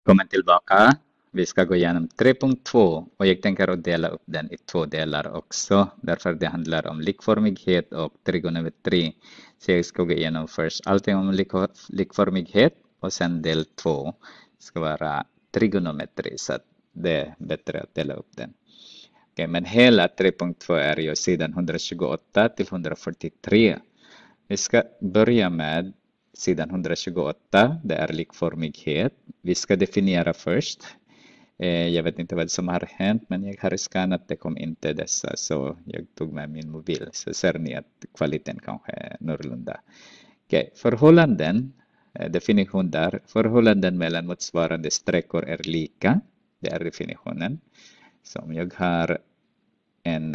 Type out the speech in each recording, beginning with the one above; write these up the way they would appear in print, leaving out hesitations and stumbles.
Kommer tillbaka. Vi ska gå igenom 3.2 och jag tänker att dela upp den i två delar också. Därför det handlar om likformighet och trigonometri. Så jag ska gå igenom först allting om likformighet och sen del 2 ska vara trigonometri. Så att det är bättre att dela upp den. Okej, men hela 3.2 är ju sidan 128 till 143. Vi ska börja med sidan 128, det är likformighet. Vi ska definiera först. Jag vet inte vad som har hänt, men jag har skannat, det kom inte dessa, så jag tog med min mobil. Så ser ni att kvaliteten kanske är någorlunda. Okej, förhållanden, definition där. Förhållanden mellan motsvarande sträckor är lika. Det är definitionen. Så om jag har en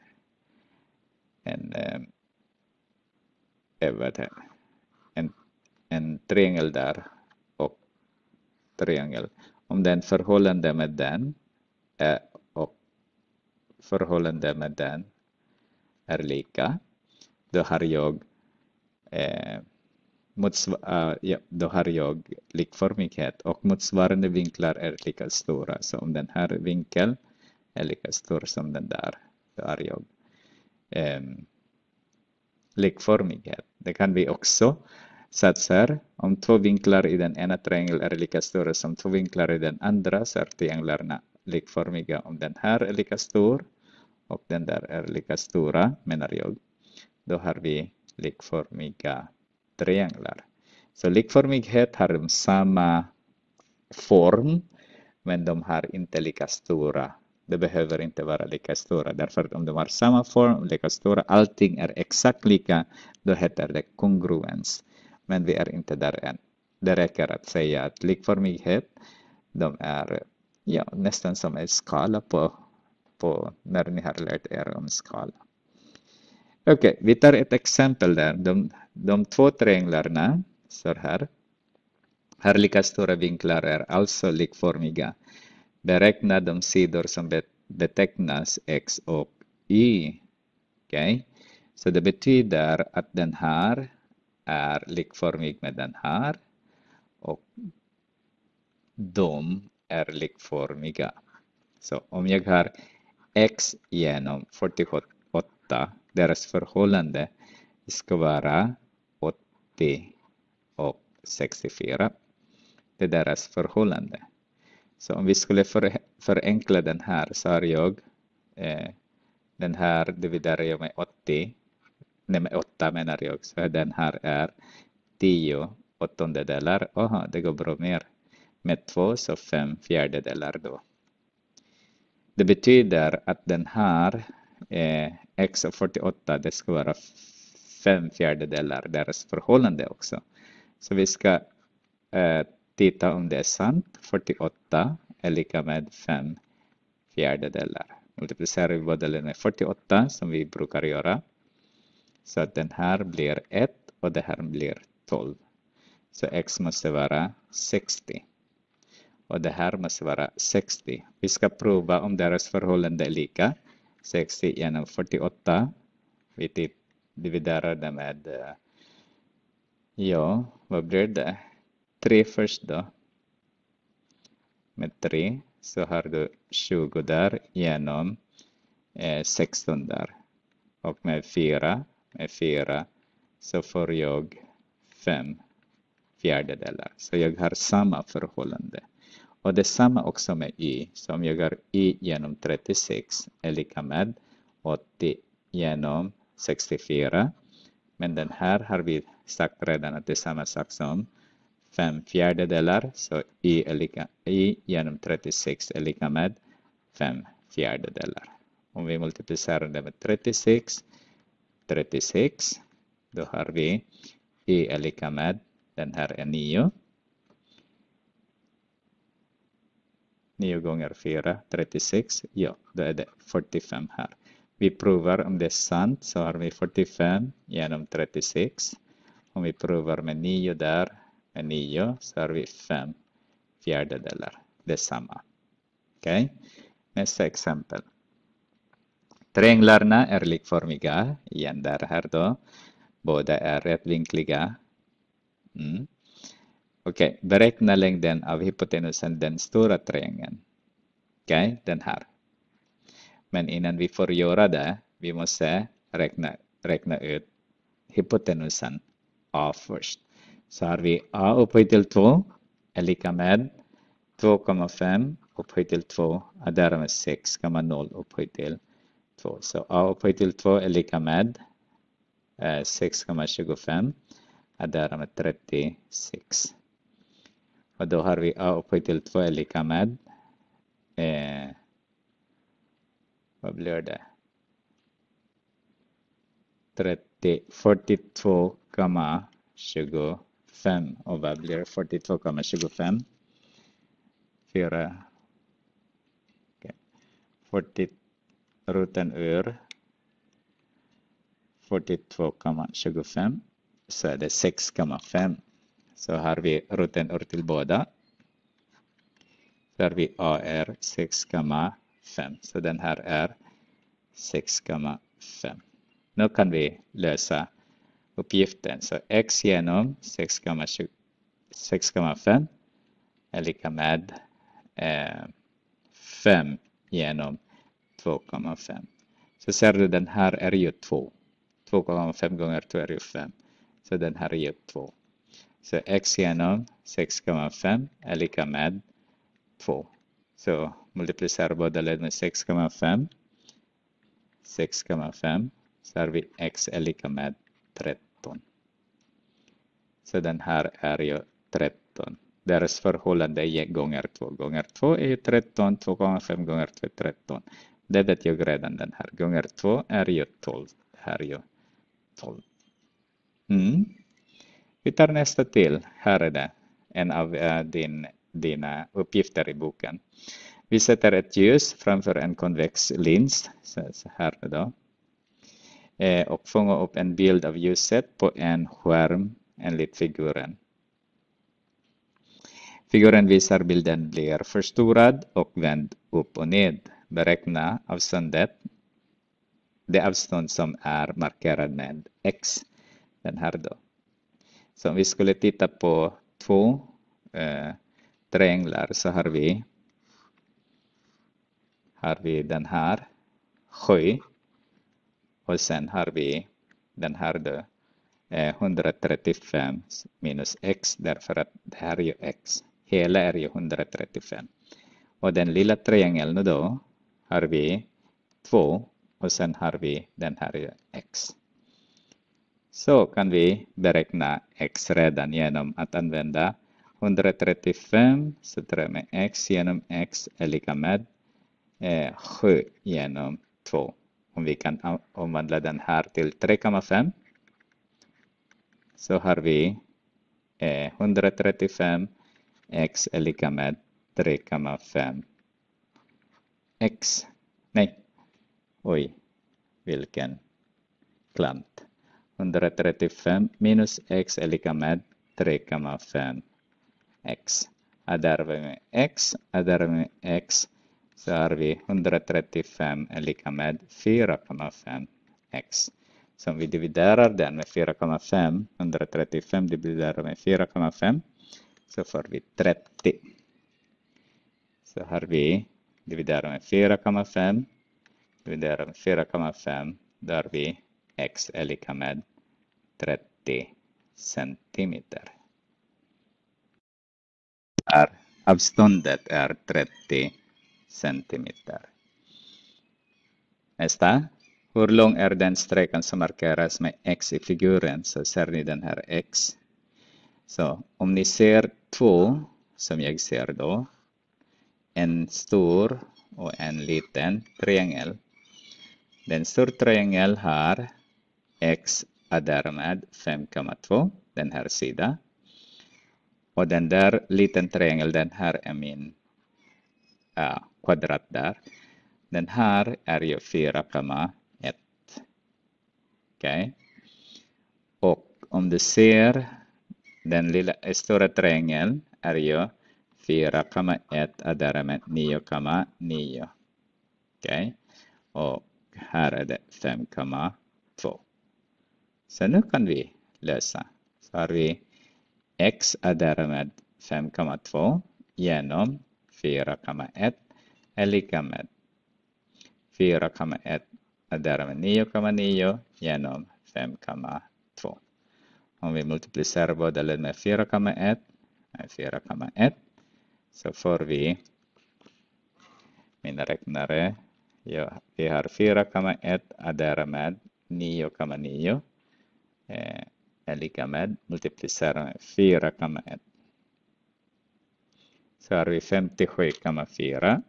vad heter det? en triangel där och triangel. Om den förhållande med den och förhållande med den är lika, då har jag då har jag likformighet och motsvarande vinklar är lika stora. Så om den här vinkeln är lika stor som den där, då har jag likformighet. Det kan vi också satsa. Om två vinklar i den ena triangeln är lika stora som två vinklar i den andra, så är trianglarna likformiga. Om den här är lika stor och den där är lika stora, menar jag, då har vi likformiga trianglar. Så likformighet har de samma form, men de har inte lika stora. Det behöver inte vara lika stora, därför att om de har samma form, lika stora, allting är exakt lika, då heter det kongruens. Men vi är inte där än. Det räcker att säga att likformighet, de är nästan som en skala på när ni har lärt er om skala. Okej, vi tar ett exempel där. De två trianglarna, så här, har lika stora vinklar, är alltså likformiga. Beräkna de sidor som betecknas X och Y. Okay? Så det betyder att den här är likformig med den här och de är likformiga. Så om jag har X genom 48, deras förhållande ska vara 80 och 64. Det är deras förhållande. Så om vi skulle förenkla den här, så har jag den här dividerar jag med 80. Nej, med 8 menar jag. Så den här är 10 åttondedelar. Aha, det går bra mer. Med 2 så 5 fjärdedelar då. Det betyder att den här x av 48, det ska vara 5 fjärdedelar, deras förhållande också. Så vi ska titta om det är sant. 48 är lika med 5 fjärdedelar. Multiplicerar vi båda med 48 som vi brukar göra. Så att den här blir 1 och det här blir 12. Så x måste vara 60. Och det här måste vara 60. Vi ska prova om deras förhållande är lika. 60 genom 48. Vi dividerar det med, vad blir det? 3 först då. Med 3 så har du 20 där genom 16 där. Och med 4 så får jag 5 fjärdedelar. Så jag har samma förhållande. Och detsamma också med y. Så om jag har y genom 36 är lika med 80 genom 64. Men den här har vi sagt redan att det är samma sak som 5 fjärdedelar. Så y genom 36 är lika med 5 fjärdedelar. Om vi multiplicerar det med 36, då har vi y är lika med, den här är 9. 9 gånger 4, 36. Ja, då är det 45 här. Vi provar om det är sant, så har vi 45 genom 36. Om vi provar med 9 där, med 9, så har vi 5 fjärdedelar. Det är samma. Okej? Nästa exempel. Trianglarna är likformiga. Igen där här då. Båda är rättvinkliga. Okej, beräkna längden av hypotenusen den stora triangeln. Okej, den här. Men innan vi får göra det, vi måste räkna ut hypotenusen A först. Så har vi A upphöjt till 2 är lika med 2,5 upphöjt till 2 är därmed 6,0 upphöjt till 2. Så A upphöjt till 2 är lika med 6,25 är därmed 36. Och då har vi A upphöjt till 2 är lika med vad blir det? 42,25. Och vad blir 42,25? 4. Okay. 40 roten ur 42,25 så är det 6,5. Så har vi roten ur till båda. Så har vi A är 6,5. Så den här är 6,5. Nu kan vi lösa uppgiften. Så x genom 6,5 är lika med 5 genom 2,5. Så ser du den här är ju 2. 2,5 gånger 2 är ju 5. Så den här är ju 2. Så x genom 6,5 är lika med 2. Så multiplicerar båda led med 6,5. 6,5. Så har vi x är lika med 13. Så den här är ju 13. Deras förhållande är gånger 2. Gånger 2 är ju 13. 2,5 gånger 2 är 13. Det vet jag redan den här. Gånger 2 är ju 12. Det här är ju 12. Vi tar nästa till. Här är det. En av dina uppgifter i boken. Vi sätter ett ljus framför en konvex lins. Så här då. Och fånga upp en bild av ljuset på en skärm enligt figuren. Figuren visar bilden blir förstorad och vänd upp och ned. Beräkna avståndet. Det avstånd som är markerad med x. Den här då. Så om vi skulle titta på två trianglar så har vi den här 7. Och sen har vi den här då 135 minus x därför att det här är ju x. Hela är ju 135. Och den lilla triangeln då har vi 2 och sen har vi den här ju x. Så kan vi beräkna x redan genom att använda 135 så tar jag med x genom x är lika med 7 genom 2. Om vi kan omvandla den här till 3,5 så har vi 135 x är lika med 3,5 x. Nej, oj, vilken klant. 135 minus x är lika med 3,5 x. Adderar vi med x så har vi 135 är lika med 4,5 x. Så om vi dividerar den med 4,5, 135 dividerar med 4,5 så får vi 30. Så har vi dividerar med 4,5 dividerar med 4,5 där vi x är lika med 30 centimeter. Avståndet är 30 centimeter. Nästa. Hur lång är den sträckan som markeras med x i figuren? Så ser ni den här x. Så om ni ser två som jag ser då. En stor och en liten triangel. Den stora triangel har x är därmed 5,2. Den här sidan. Och den där liten triangel, den här är min kvadrat där. Den här är ju 4,1. Okej. Och om du ser den lilla stora triangeln är ju 4,1 är därmed 9,9. Okej. Och här är det 5,2. Så nu kan vi lösa. Så har vi x är därmed 5,2 genom 4,1 är lika med 4,1 är därmed 9,9 genom 5,2. Om vi multiplicerar båda led med 4,1 är 4,1 så får vi mina räknare. Ja, vi har 4,1 är därmed 9,9 är lika med multiplicera med 4,1. Så har vi 57,4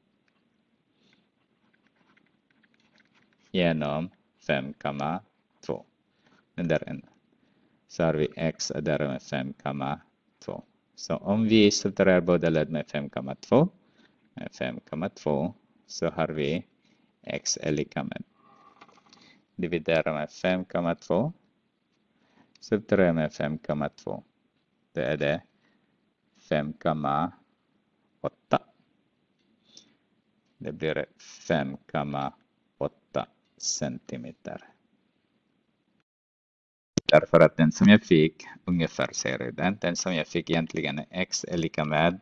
genom 5,2. Den där änden. Så har vi x är därmed 5,2. Så om vi subtraherar båda led med 5,2 så har vi x är lika med. Dividera med 5,2. Subtrahera med 5,2. Det är det 5,8. Det blir 5,8 centimeter. Därför att den som jag fick ungefär ser den som jag fick egentligen är x är lika med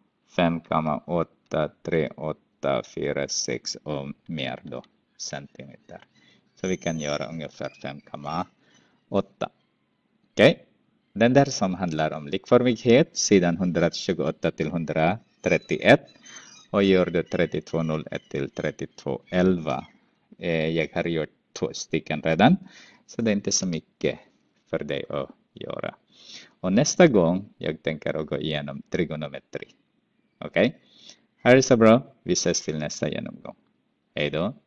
5,8386 och mer då centimeter. Så vi kan göra ungefär 5,8. Okej. Den där som handlar om likformighet, sidan 128 till 131 och gör det 3201 till 3211. Jag har gjort 2 stycken redan, så det är inte så mycket för dig att göra. Och nästa gång jag tänker att gå igenom trigonometri. Okej? Här är så bra. Vi ses till nästa genomgång. Hej då!